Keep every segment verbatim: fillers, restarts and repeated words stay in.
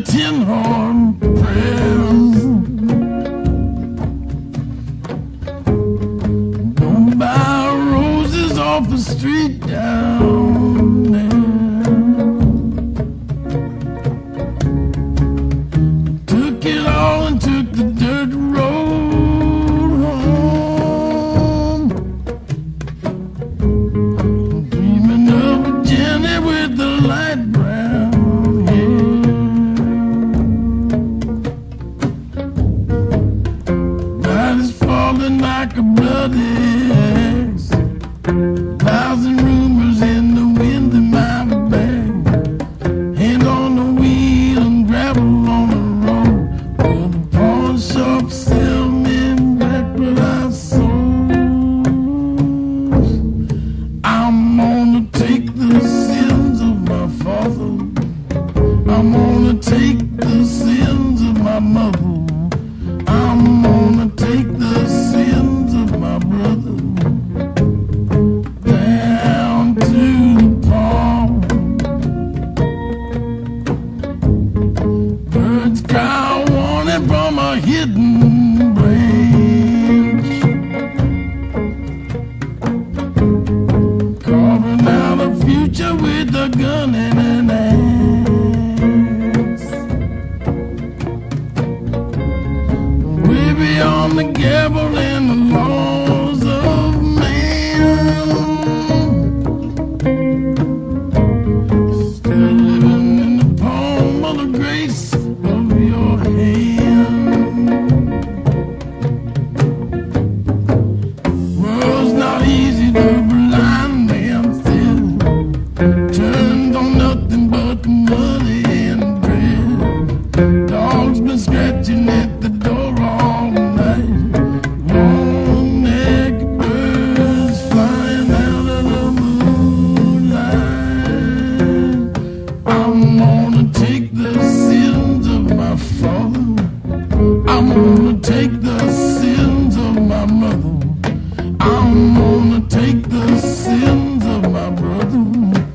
tin horn prayers. Don't buy roses off the street down there. Took it all and took the dirt road home. Dreaming of a Jenny with the light brown hair. Night is falling like a bloody axe. Thousand rumors in the wind in my bag. Hand on the wheel and gravel on the road. Well, the pawn shop sell me back what I sold. I'm gonna take the sins of my father. I'm gonna take the sins of my mother. I'm gonna take the sins of my brother. Down to the pond. Birds cry warning from a hidden branch. Carving out a future with a gun and an axe. Way beyond the gavel and the laws of man. Still living in the palm of the grace of your hand. World's not easy to blind man still. Turned on nothing but money and bread. Dogs been scratching at the door all night. Long-necked birds flying out of the moonlight. I'm gonna take the sins of my father. I'm gonna take the sins of my mother. I'm gonna take the sins of my brother.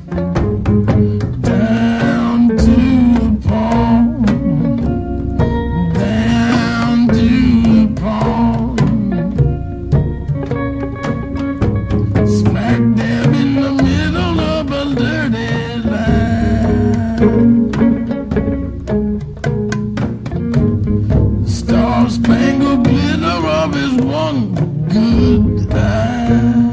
Down to the pond. Down to the pond. Smack dab in the middle of a dirty line. The star-spangled glitter of his one good eye.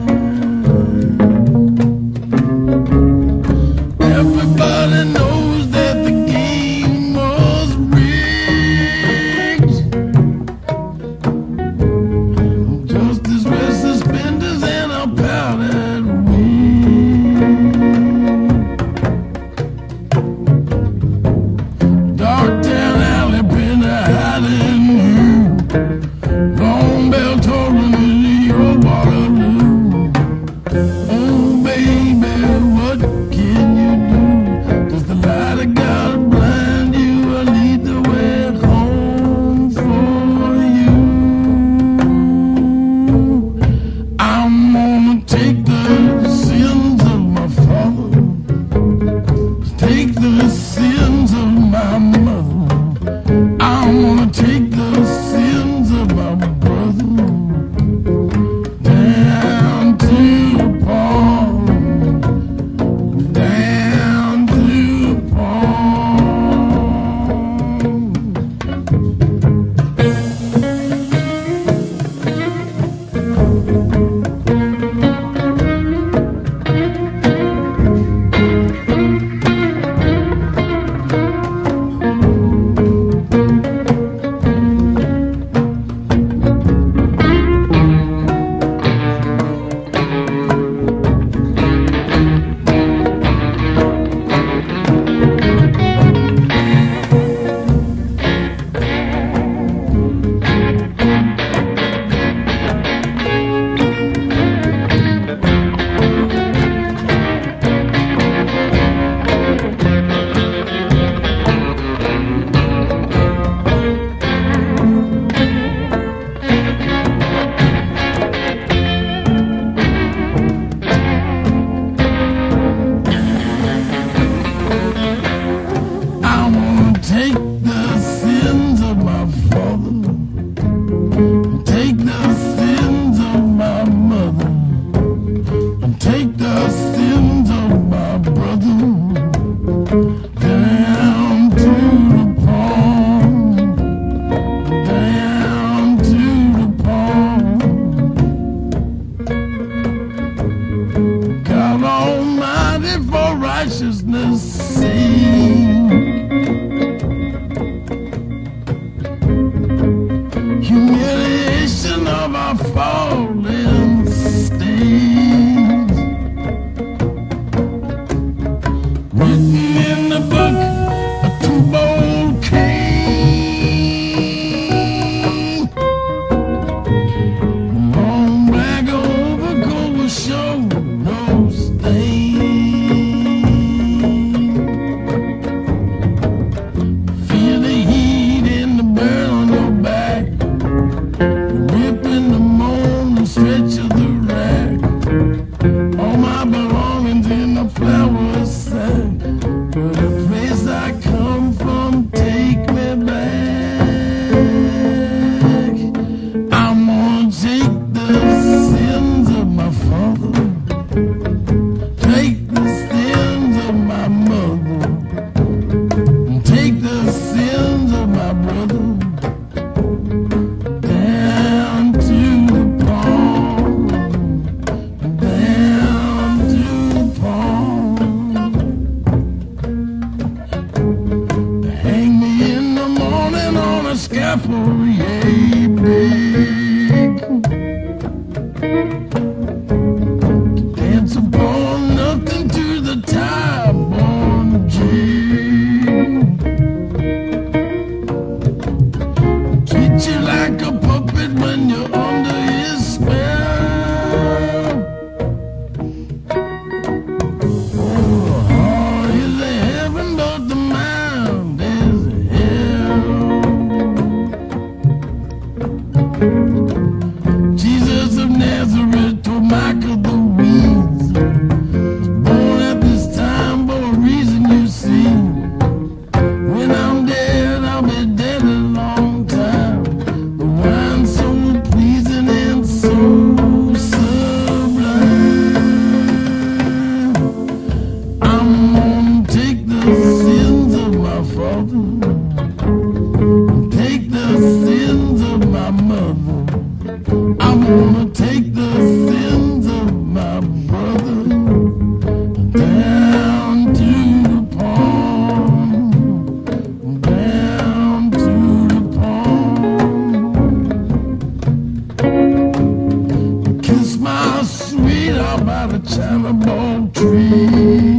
Everybody knows that the game was rigged. Just as red suspenders and a powdered wig. Dark town alley been a hiding you. Long bell tolling in your Waterloo. Oh baby, what can you do? Does the light of God blind you? I lead the way home for you. I'm gonna take the sins of my father. Take the sins of my mother. I'm gonna take the sins of my brother. Down to the pond. Down to the pond. careful, yea, big. Dance upon nothing to the time-born jig. Treat you like a puppet when you're under his spell. Oh, heart is a heaven, but the mind is hell. Jesus of Nazareth told Michael the weeds was born at this time for a reason, you see. When I'm dead, I'll be dead a long time. The wine's so pleasing and so sublime. I'm gonna take the sins of my father, take the sins of my mother. I'm gonna take the sins of my brother down to the pond, down to the pond. Kiss my sweetheart by the china ball tree.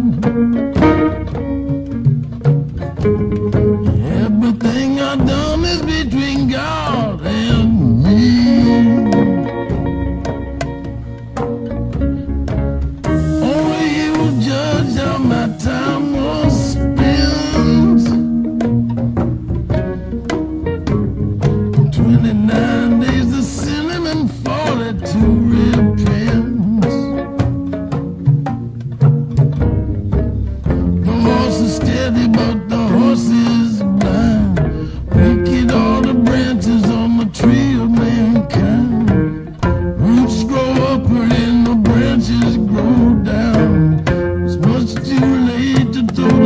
Everything I've done is between God and me. Only He will judge how my time was spent. Twenty-nine days to sin Him and forty to repent. The horse is steady, but the horse is blind. Wicked all the branches on the tree of mankind. Roots grow upward and the branches grow down. It's much too late to throw